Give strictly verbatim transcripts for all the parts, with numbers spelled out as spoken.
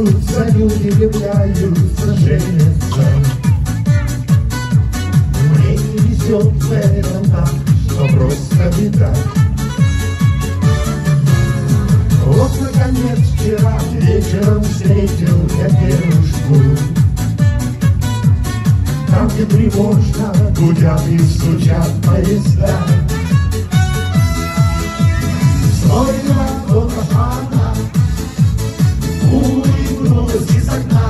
Смеются люди, являются женятся. Мне не везет в этом так, что просто беда. Вот, наконец, вчера вечером встретил я девушку. Там, где тревожно гудят и стучат поезда. Стоило до кафана, улыбнулась из окна.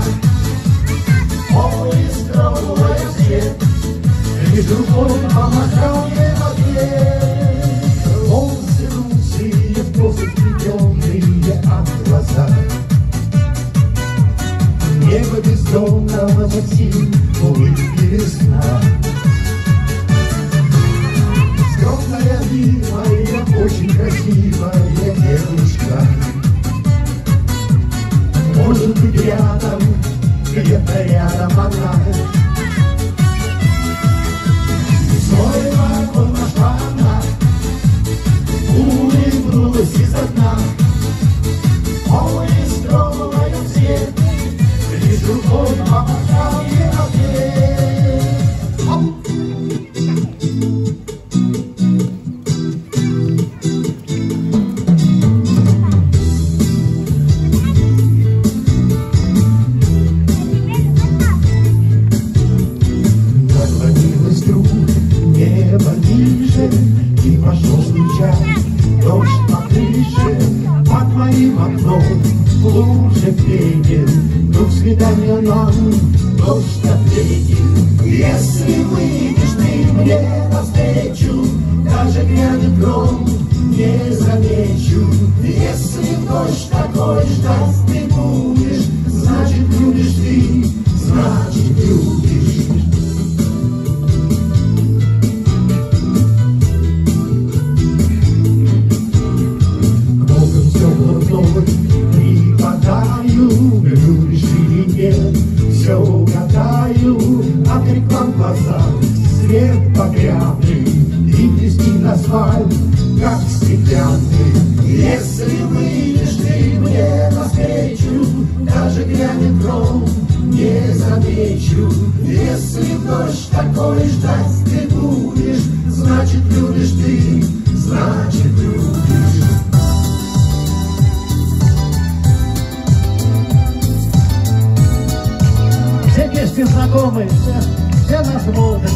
Поезд тронула свет, лишь рукой помахал ей в ответ. Волосы русые, косы темные от глаза. Небо бездонного Максим, улыбки весна. Скромная, милая, очень красивая девушка. Может быть, рядом, где-то рядом она. Свой вагон нашла она, улыбнулась из окна. Поезд тронула ее свет, лишь рукой помахал ей в ответ. Наклонилась вдруг небо ниже, и пошел стучать дождь по крыше. Под моим окном в луже пенит, вдруг свидание нам дождь ответит. Если выйдешь ты мне навстречу, даже грянет гром, не замечу. Если в дождь такой ждать ты будешь, значит любишь ты, значит любишь. К окнам стеклам вновь припадаю, любишь или нет, все угадаю. От реклам глаза свет багряный, и блестит асфальт, как стеклянный. Если выйдешь ты мне навстречу, даже грянет гром, не замечу. Если в дождь такой ждать ты будешь, значит любишь ты, значит любишь. Все песни знакомые, все, все наша молодость.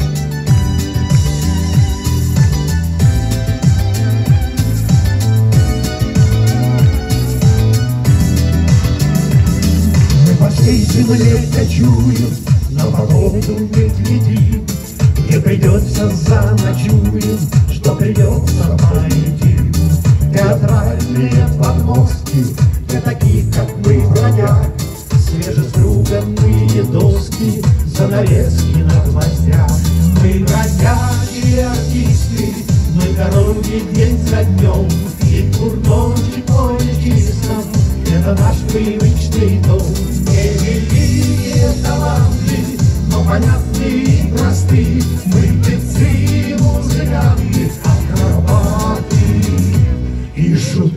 Мы по всей земле кочуем, на погоду медведи. Не придется заночуем, что придется пойти. Театральные подмостки для таких, как мы, бродяг. Свежеструганные доски, занавески на гвоздях. Мы бродячие артисты, мы дороги день за днем. И курночек поэтистом, это наш привычный дом. Не великие таланты, но понятные и просты. Мы певцы, музыканты, акробаты и шуты.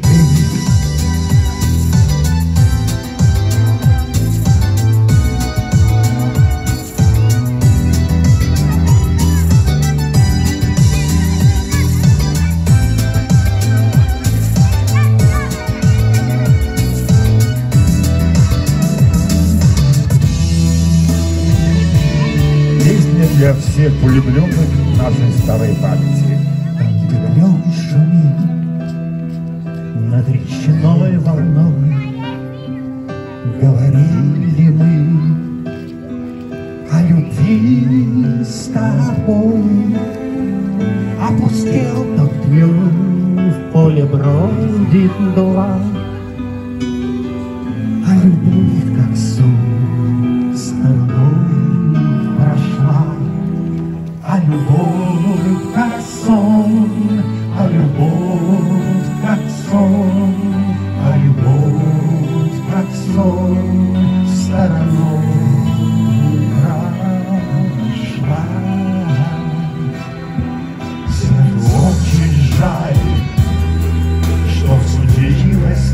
Для всех влюбленных нашей старой памяти. Там, где гален шумит над речной волной, говорили мы о любви с тобой. Опустел тот днем, в поле бродит дула, а любовь, как сон, стороной прошла. А любовь, как сон, а любовь, как сон, а любовь, как сон, стороной прошла. Все очень жаль, что случилось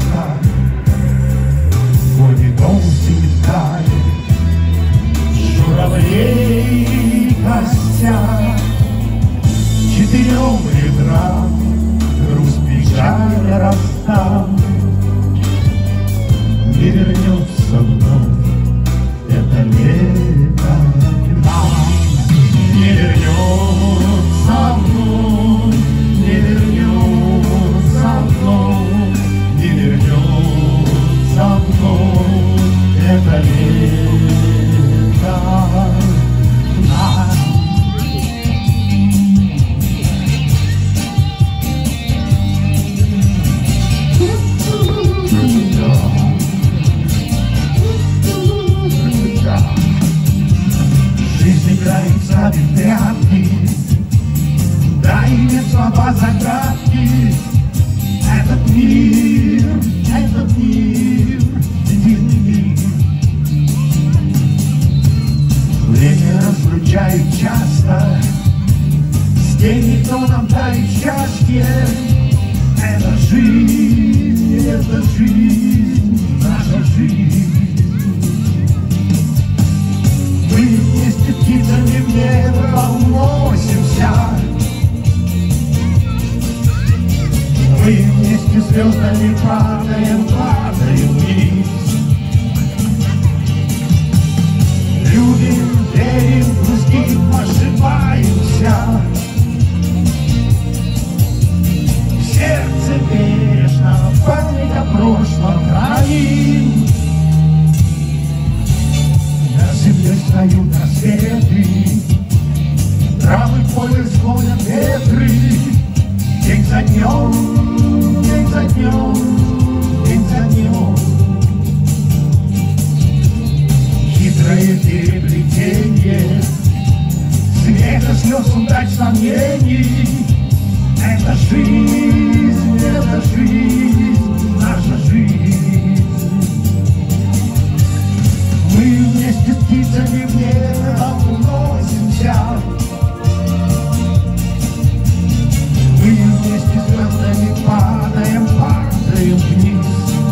перем ребра, грусть печаль расстав. Не вернется вновь это лето к нам. Не вернется вновь, не вернется вновь, не вернется вновь это лето к нам. Ставит прятки, дай мне слова загадки. Этот мир, этот мир, единый мир. Время разлучает часто с теми, кто нам дарит счастье. Это жизнь, это жизнь, наша жизнь. Мы вместе птицами в небо уносимся. Мы вместе звездами падаем, падаем вниз. Любим, верим, грустим, ошибаемся. В сердце бережно память о прошлом храним. Землей встают рассветы, травы в поле склонят ветры. День за днем, день за днем, день за днем. Хитрое переплетение смеха, слез, удач, сомнений. Это жизнь, это жизнь, наша жизнь. Мы вместе с птицами в небо уносимся. Мы вместе с звездами падаем, падаем вниз.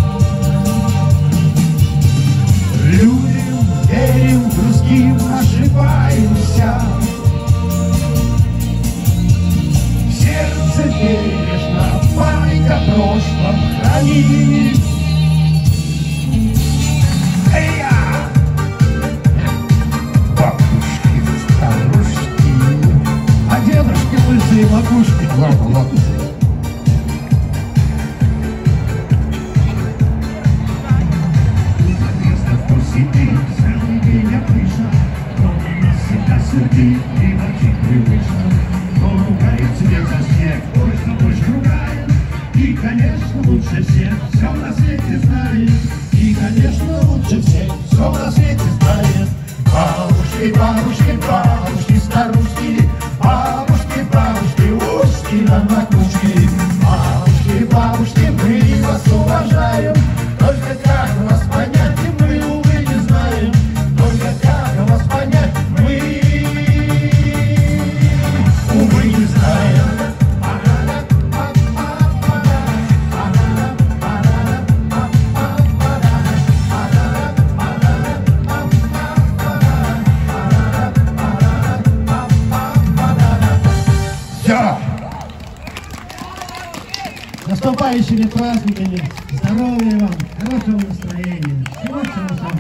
Любим, верим, грустим, ошибаемся. В сердце бережно память о прошлом храним. Лысые макушки. Ладно, ладно. Известно, кто сидит целый день отлично, кто меня всегда сердит и ночи привычно. Кто ругает свет за снег, точно больше ругает. И, конечно, лучше всех все на свете знает. И, конечно, лучше всех все на свете знает. Бабушки, бабушки, бабушки, старушки, бабушки, бабушки, ушки на макушке. Бабушки, бабушки, мы вас уважаем. Только как вас понять, мы, увы, не знаем. Только как вас понять, мы, увы, не знаем. Наступающими праздниками, здоровья вам, хорошего настроения, всего, чего самого.